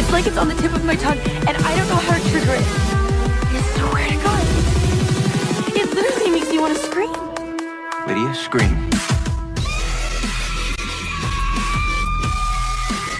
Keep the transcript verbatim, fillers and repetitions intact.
feels like it's on the tip of my tongue, and I don't know how to trigger it. I swear to God. It literally makes me want to scream. Lydia, scream.